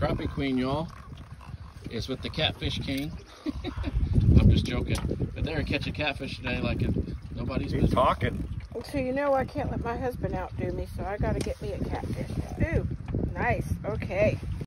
Crappie Queen, y'all, is with the Catfish King. I'm just joking, but they're catching catfish today like nobody's business. Talking. So you know I can't let my husband outdo me, so I got to get me a catfish. Ooh, nice. Okay.